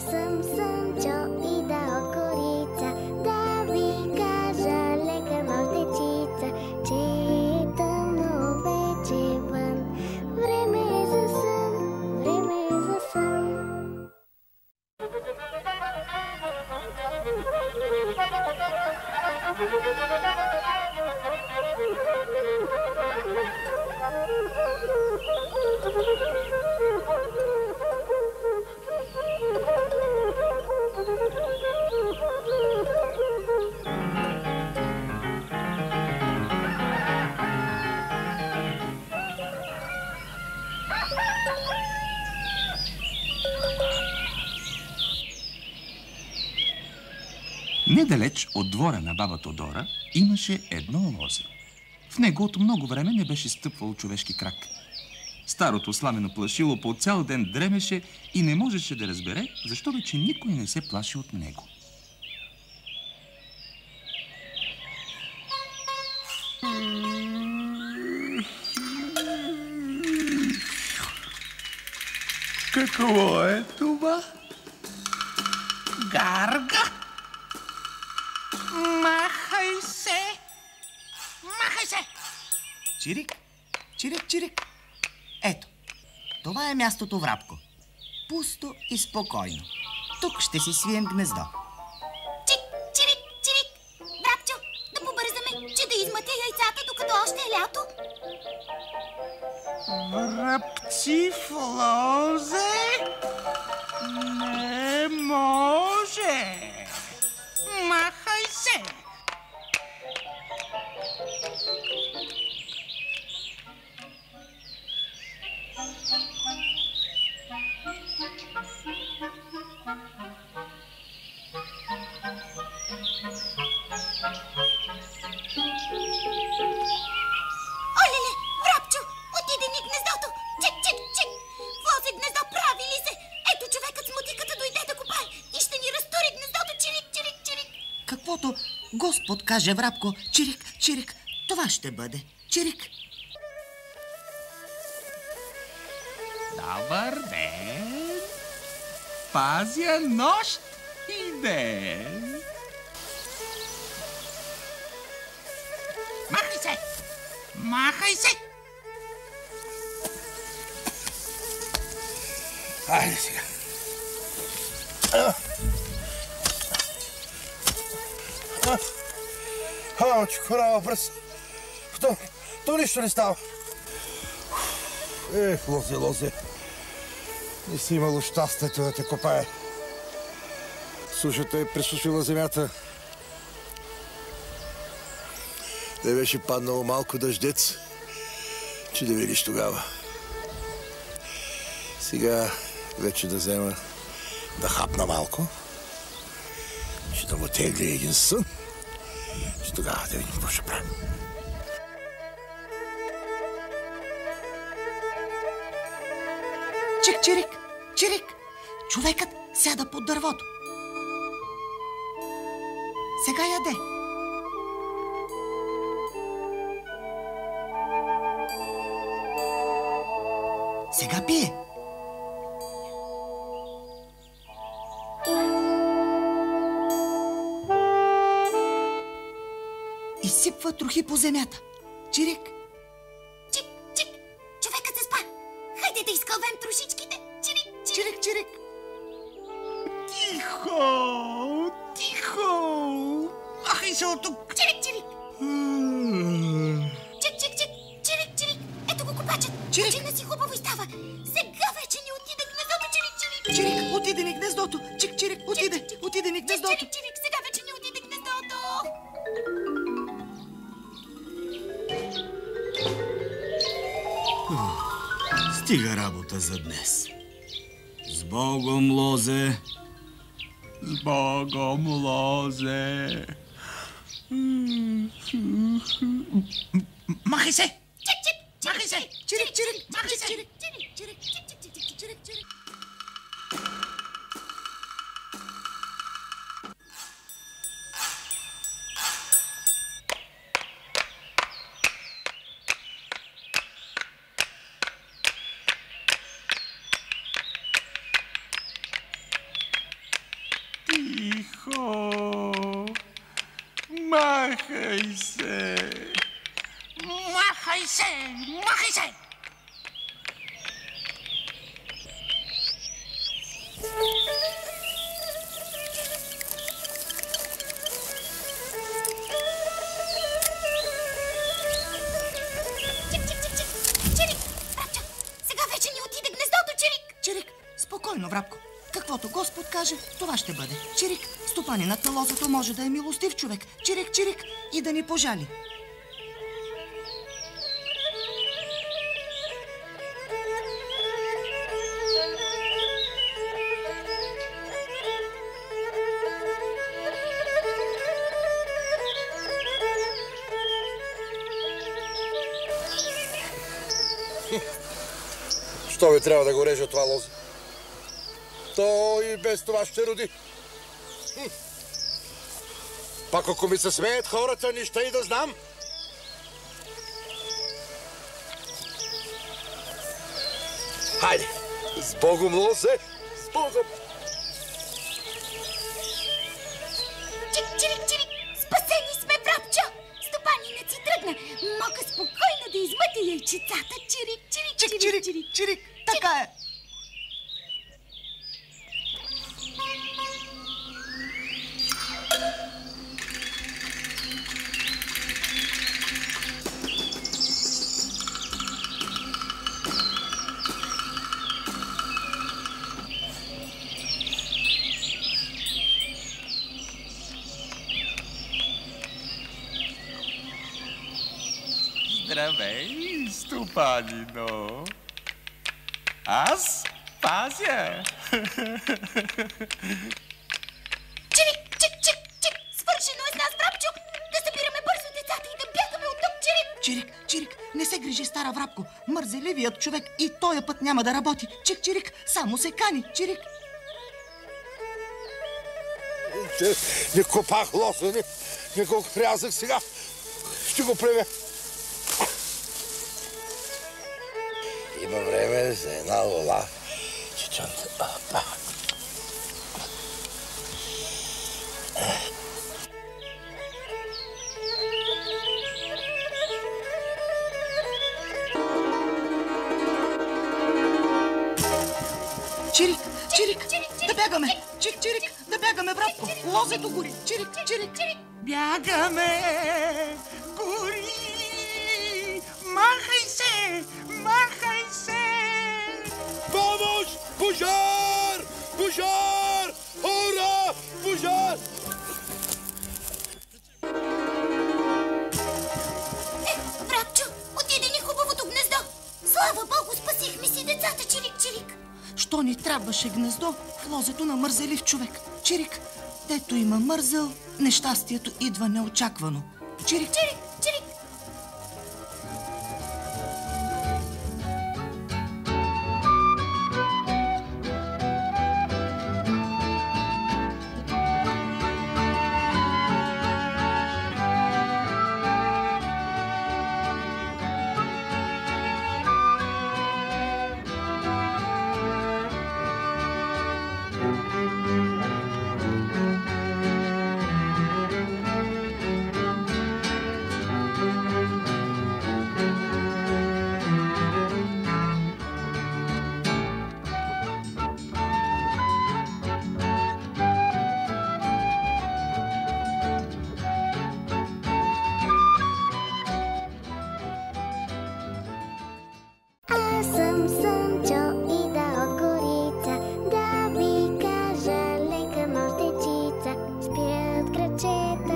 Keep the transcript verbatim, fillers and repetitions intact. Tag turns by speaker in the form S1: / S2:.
S1: съм Слънчо и да от корица, да ви кажа лека нощ дечица, че е тъмно вече вън. Време е за сън, време е за сън.
S2: Недалеч от двора на баба Тодора имаше едно озеро. В него от много време не беше стъпвал човешки крак. Старото сламено плашило по цял ден дремеше и не можеше да разбере, защо вече никой не се плаши от него.
S3: Какво е това? Гарга? Махай се! Махай се!
S4: Чирик, чирик, чирик. Ето, това е мястото Врабко. Пусто и спокойно. Тук ще си свием гнездо.
S5: Чик, чирик, чирик. Врабчо, да побързаме, че да измътя яйцата, докато още е лято.
S3: Врабци в лозе? Не може! Махай се!
S5: Олеле, Врабчо, отиде ни гнездото. Чик, чик, чик. Вози гнездо прави ли се? Ето човекът с мотиката дойде да копае и ще ни разтури гнездото. Чирик, чирик, чирик.
S4: Каквото Господ каже, Врабко, чирик, чирик, това ще бъде. Чирик.
S2: Добър ден! Пазя нощ и ден!
S3: Махай се! Махай се!
S6: Айде сега. А, че корава пръс. То, то нищо не става. Ех, лозе, лозе. Не си имало щастието да те копае. Сушата е пресушила земята. Не беше паднало малко дъждец, че да видиш тогава. Сега вече да взема да хапна малко, че да му тегли един сън, че тогава да видим какво ще правим.
S4: Чик, чирик, чирик. Човекът сяда под дървото. Сега яде. Сега пие. Изсипва трохи по земята. Чирик.
S5: Чик, чик. Човекът се спа. Хайде да изкълвем трошичките. Чирик, чирик.
S4: Чирик, чирик.
S3: Тихо! Тихо! Махай се от тук!
S5: Чирик, чирик. Чик, чик, чик. Чирик, чирик. Ето го копачът.
S4: Чирик.
S5: Почина си хубаво и става. Сега вече ни отиде гнездото. Чирик, чирик.
S4: Чирик, отиде ни гнездото. Чик, чирик, отиде. Отиде ни гнездото.
S5: Чирик, чирик. Сега вече ни отиде гнездото.
S7: Стига работа за днес. С Богом, лозе!
S2: С Богом, лозе!
S3: Махай се!
S5: Чик, чик.
S3: Махай се!
S4: Чирик, чирик.
S3: Махай се!
S5: Чирик, чирик, чирик, чирик, чирик, чирик, чирик, чирик.
S3: Тихо! Махай се!
S5: Махай се! Махай се!
S4: Спокойно, Врабко. Каквото Господ каже, това ще бъде. Чирик, стопанинът на лозето може да е милостив човек. Чирик, чирик, и да ни пожали.
S6: Що ви трябва да го режа това лозе? Той и без това ще роди. Хм. Пак ако ми се смеят хората, нищо и да знам. Хайде, с Богом, лозе, с Богом!
S5: Чик, чирик, чирик, спасени сме, Врабчо! Стопанинът си тръгна. Мога спокойно да измъти яйчицата. Чирик, чирик,
S4: чирик, чирик, чирик, чирик. Така е.
S3: Здравей, стопанино! Аз пазя!
S5: Чирик, чик, чик, чик! Свършено е с нас, Врабчо! Да събираме бързо децата и да бягаме от тук, Чирик!
S4: Чирик, Чирик, не се грижи, стара Врабко. Мързеливият човек и този път няма да работи. Чик, Чирик, само се кани, Чирик.
S6: Не копах лоза, не, не го рязах сега. Ще го плевя. Има време за една лола. Чичонта.
S4: Чирик, Чирик, да бягаме! Чик, Чирик, да бягаме, Врабко! Лозето гори! Чирик, Чирик, Чирик!
S3: Бягаме! Гори! Махай се! Махай се!
S6: Помощ! Пожар! Пожар! Ура! Пожар!
S5: Е, Врабчо, отиде ни хубавото гнездо. Слава Богу, спасихме си децата, Чирик, Чирик.
S4: Що ни трябваше гнездо в лозето на мързелив човек? Чирик, дето има мързел, нещастието идва неочаквано. Чирик,
S5: Чирик, Чирик.
S1: Аз съм Слънчо и да окорица, да ви кажа лека нощ дечица, спят крачета